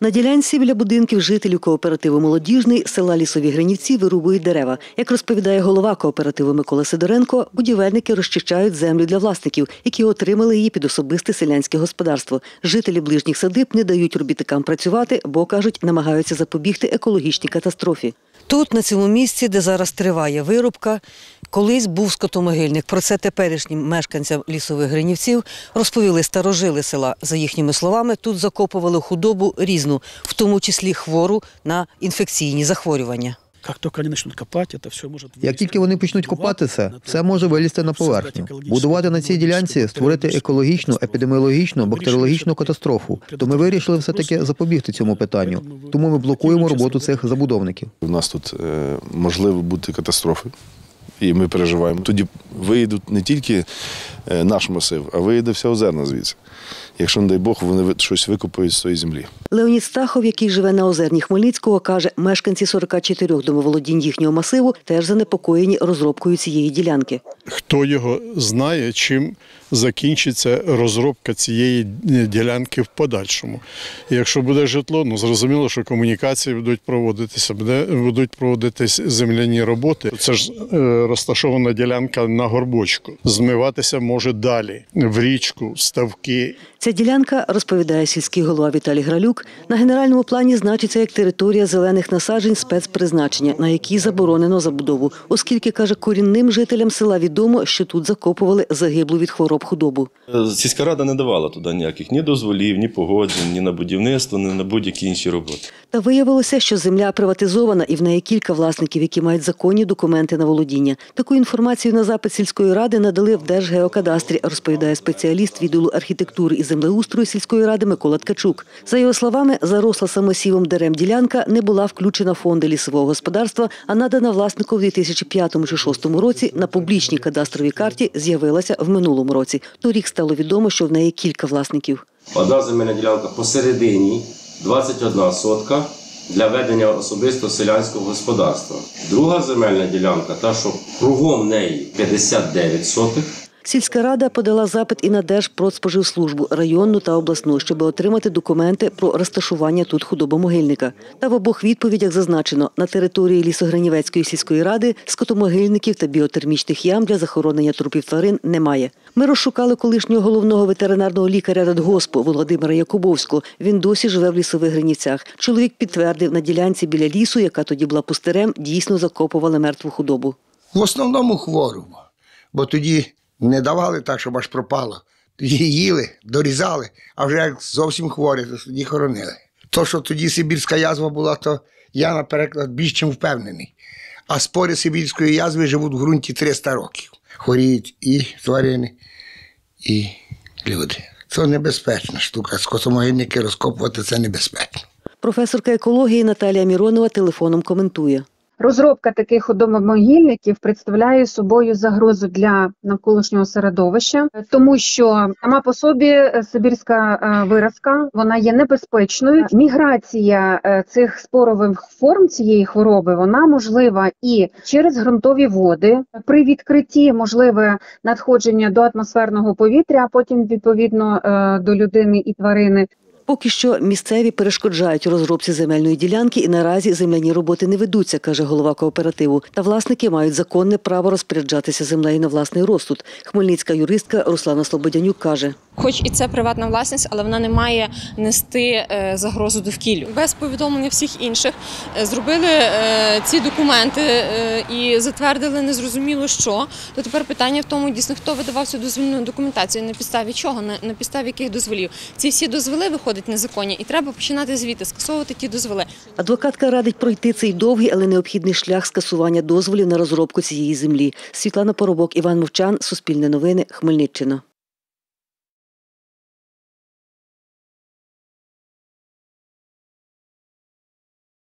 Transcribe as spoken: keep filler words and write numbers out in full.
На ділянці біля будинків жителів кооперативу «Молодіжний» села Лісові Гринівці вирубують дерева. Як розповідає голова кооперативу Микола Сидоренко, будівельники розчищають землю для власників, які отримали її під особисте селянське господарство. Жителі ближніх садиб не дають робітникам працювати, бо, кажуть, намагаються запобігти екологічній катастрофі. Тут, на цьому місці, де зараз триває вирубка, колись був скотомогильник. Про це теперішнім мешканцям Лісових Гринівців розповіли старожили села. За їхніми словами, тут закопували худобу різну, в тому числі хвору на інфекційні захворювання. Як тільки вони почнуть копатися, все може вилізти на поверхню. Будувати на цій ділянці, створити екологічну, епідеміологічну, бактеріологічну катастрофу. То ми вирішили все-таки запобігти цьому питанню. Тому ми блокуємо роботу цих забудовників. У нас тут е, можливо бути катастрофи. І ми переживаємо. Тоді виїдуть не тільки наш масив, а виїде вся Озерна звідси. Якщо, не дай Бог, вони щось викопають з цієї землі. Леонід Стахов, який живе на Озерні Хмельницького, каже, мешканці сорока чотирьох домоволодінь їхнього масиву теж занепокоєні розробкою цієї ділянки. Хто його знає, чим закінчиться розробка цієї ділянки в подальшому. І якщо буде житло, ну зрозуміло, що комунікації будуть проводитися, будуть проводитись земляні роботи. Це ж розташована ділянка на горбочку. Змиватися може далі, в річку, в ставки. Ця ділянка, розповідає сільський голова Віталій Гралюк, на генеральному плані значиться як територія зелених насаджень спецпризначення, на якій заборонено забудову, оскільки, каже, корінним жителям села відомо, що тут закопували загиблу від хвороб худобу. Сільська рада не давала туди ніяких ні дозволів, ні погоджень, ні на будівництво, ні на будь-які інші роботи. Та виявилося, що земля приватизована і в неї кілька власників, які мають законні документи на володіння. Таку інформацію на запит сільської ради надали в Держгеокадастрі, розповідає спеціаліст відділу архітектури і землеустрою сільської ради Микола Ткачук. За його словами, заросла самосівом дерев ділянка не була включена в фонди лісового господарства, а надана власнику в дві тисячі п'ятому чи дві тисячі шостому році на публічній кадастровій карті з'явилася в минулому році. Торік стало відомо, що в неї кілька власників. Одна земельна ділянка посередині, двадцять одна сотка, для ведення особисто селянського господарства. Друга земельна ділянка, та що кругом неї п'ятдесят дев'ять сотих. Сільська рада подала запит і на Держпродспоживслужбу, районну та обласну, щоб отримати документи про розташування тут худобомогильника. Та в обох відповідях зазначено, на території Лісогринівецької сільської ради скотомогильників та біотермічних ям для захоронення трупів тварин немає. Ми розшукали колишнього головного ветеринарного лікаря Радгоспу Володимира Якубовського. Він досі живе в Лісових Гринівцях. Чоловік підтвердив, на ділянці біля лісу, яка тоді була пустирем, дійсно закопували мертву худобу. В основному хвору, бо тоді не давали так, щоб аж пропало. Тоді їли, дорізали, а вже як зовсім хворі, то тоді хоронили. То, що тоді сибірська язва була, то я, наприклад, більш чим впевнений. А спори сибірської язви живуть в ґрунті триста років. Хворіють і тварини, і люди. Це небезпечна штука. Скотомогильники розкопувати – це небезпечно. Професорка екології Наталія Міронова телефоном коментує. Розробка таких худобомогильників представляє собою загрозу для навколишнього середовища, тому що сама по собі сибірська виразка, вона є небезпечною. Міграція цих спорових форм цієї хвороби, вона можлива і через ґрунтові води, при відкритті можливе надходження до атмосферного повітря, а потім відповідно до людини і тварини. Поки що місцеві перешкоджають розробці земельної ділянки і наразі земляні роботи не ведуться, каже голова кооперативу. Та власники мають законне право розпоряджатися землею на власний розсуд. Хмельницька юристка Руслана Слободянюк каже. Хоч і це приватна власність, але вона не має нести загрозу довкіллю. Без повідомлення всіх інших зробили ці документи і затвердили незрозуміло що. То тепер питання в тому, дійсно, хто видавав цю дозвільну документацію, на підставі чого, на підставі яких дозволів. Ці всі дозволи виходять незаконні і треба починати звідти, скасовувати ті дозволи. Адвокатка радить пройти цей довгий, але необхідний шлях скасування дозволів на розробку цієї землі. Світлана Поробок, Іван Мовчан, Суспільне новини, Хмельниччина.